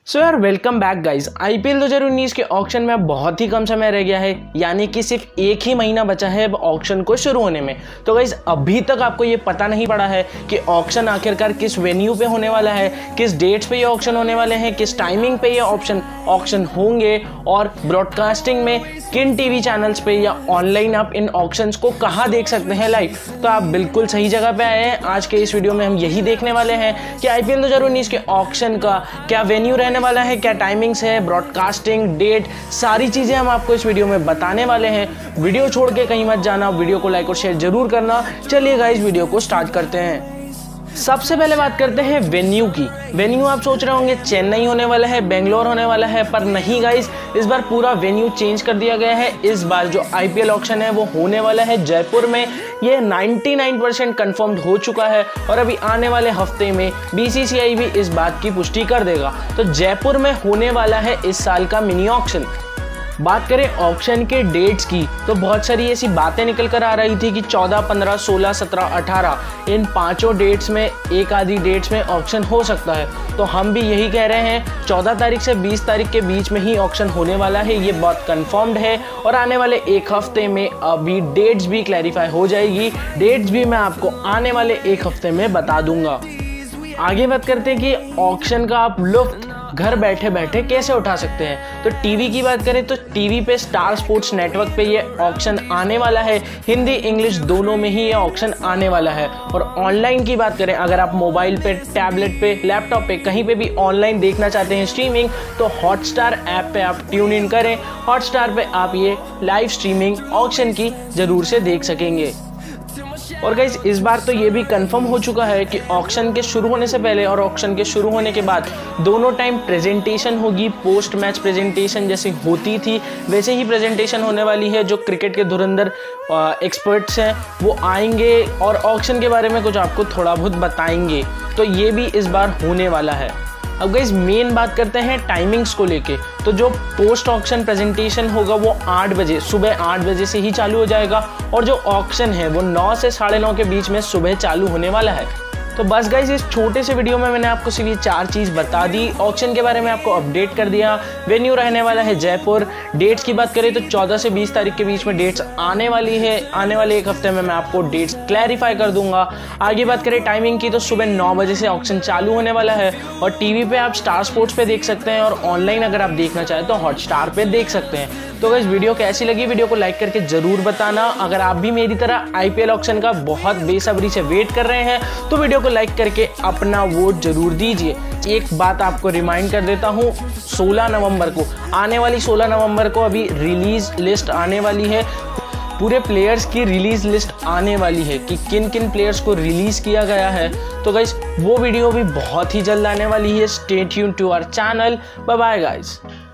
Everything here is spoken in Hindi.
सो यार वेलकम बैक गाइज। आईपीएल 2019 के ऑक्शन में बहुत ही कम समय रह गया है, यानी कि सिर्फ एक ही महीना बचा है अब ऑक्शन को शुरू होने में। तो गाइज अभी तक आपको ये पता नहीं पड़ा है कि ऑक्शन आखिरकार किस वेन्यू पे होने वाला है, किस डेट्स पे ये ऑक्शन होने वाले हैं, किस टाइमिंग पे ये ऑक्शन होंगे और ब्रॉडकास्टिंग में किन टीवी चैनल्स पे या ऑनलाइन आप इन ऑक्शंस को कहाँ देख सकते हैं लाइव। तो आप बिल्कुल सही जगह पे आए हैं। आज के इस वीडियो में हम यही देखने वाले हैं कि आईपीएल 2019 के ऑक्शन का क्या वेन्यू रहने वाला है, क्या टाइमिंग्स है, ब्रॉडकास्टिंग डेट, सारी चीजें हम आपको इस वीडियो में बताने वाले हैं। वीडियो छोड़ के कहीं मत जाना, वीडियो को लाइक और शेयर जरूर करना। चलिए गाइस वीडियो को स्टार्ट करते हैं। सबसे पहले बात करते हैं वेन्यू की। वेन्यू आप सोच रहे होंगे चेन्नई होने वाला है, बेंगलोर होने वाला है, पर नहीं गाइस, इस बार पूरा वेन्यू चेंज कर दिया गया है। इस बार जो आईपीएल ऑक्शन है वो होने वाला है जयपुर में। ये 99% कंफर्म्ड हो चुका है और अभी आने वाले हफ्ते में बीसीसीआई भी इस बात की पुष्टि कर देगा। तो जयपुर में होने वाला है इस साल का मिनी ऑक्शन। बात करें ऑक्शन के डेट्स की तो बहुत सारी ऐसी बातें निकल कर आ रही थी कि 14, 15, 16, 17, 18 इन पांचों डेट्स में एक आधी डेट्स में ऑक्शन हो सकता है। तो हम भी यही कह रहे हैं 14 तारीख से 20 तारीख के बीच में ही ऑक्शन होने वाला है। ये बहुत कंफर्म्ड है और आने वाले एक हफ्ते में अभी डेट्स भी क्लैरिफाई हो जाएगी। डेट्स भी मैं आपको आने वाले एक हफ्ते में बता दूंगा। आगे बात करते हैं कि ऑक्शन का आप लुत्फ घर बैठे बैठे कैसे उठा सकते हैं। तो टीवी की बात करें तो टीवी पे स्टार स्पोर्ट्स नेटवर्क पे ये ऑक्शन आने वाला है। हिंदी इंग्लिश दोनों में ही ये ऑक्शन आने वाला है। और ऑनलाइन की बात करें, अगर आप मोबाइल पे, टैबलेट पे, लैपटॉप पे कहीं पे भी ऑनलाइन देखना चाहते हैं स्ट्रीमिंग, तो हॉटस्टार ऐप पे आप ट्यून इन करें। हॉटस्टार पे आप ये लाइव स्ट्रीमिंग ऑक्शन की जरूर से देख सकेंगे। और गाइस इस बार तो ये भी कंफर्म हो चुका है कि ऑक्शन के शुरू होने से पहले और ऑक्शन के शुरू होने के बाद दोनों टाइम प्रेजेंटेशन होगी। पोस्ट मैच प्रेजेंटेशन जैसी होती थी वैसे ही प्रेजेंटेशन होने वाली है। जो क्रिकेट के धुरंधर एक्सपर्ट्स हैं वो आएंगे और ऑक्शन के बारे में कुछ आपको थोड़ा बहुत बताएंगे। तो ये भी इस बार होने वाला है। अब गाइस मेन बात करते हैं टाइमिंग्स को लेके। तो जो पोस्ट ऑक्शन प्रेजेंटेशन होगा वो 8 बजे, सुबह 8 बजे से ही चालू हो जाएगा और जो ऑक्शन है वो 9 से 9:30 के बीच में सुबह चालू होने वाला है। तो बस गाइस इस छोटे से वीडियो में मैंने आपको सिर्फ ये 4 चीज़ बता दी। ऑक्शन के बारे में आपको अपडेट कर दिया। वेन्यू रहने वाला है जयपुर। डेट्स की बात करें तो 14 से 20 तारीख के बीच में डेट्स आने वाली है। आने वाले एक हफ्ते में मैं आपको डेट्स क्लैरिफाई कर दूंगा। आगे बात करें टाइमिंग की तो सुबह 9 बजे से ऑक्शन चालू होने वाला है और टीवी पे आप स्टार स्पोर्ट्स पे देख सकते हैं और ऑनलाइन अगर आप देखना चाहें तो हॉटस्टार पे देख सकते हैं। तो गाइस वीडियो कैसी लगी, वीडियो को लाइक करके जरूर बताना। अगर आप भी मेरी तरह आईपीएल ऑक्शन का बहुत बेसब्री से वेट कर रहे हैं तो वीडियो को लाइक करके अपना वोट जरूर दीजिए। एक बात आपको रिमाइंड कर देता हूँ, 16 नवंबर को आने वाली 16 नवंबर को अभी रिलीज लिस्ट आने वाली है। पूरे प्लेयर्स की रिलीज लिस्ट आने वाली है कि किन किन प्लेयर्स को रिलीज किया गया है। तो गाइस वो वीडियो भी बहुत ही जल्द आने वाली है। Stay tuned to our channel. Bye bye guys.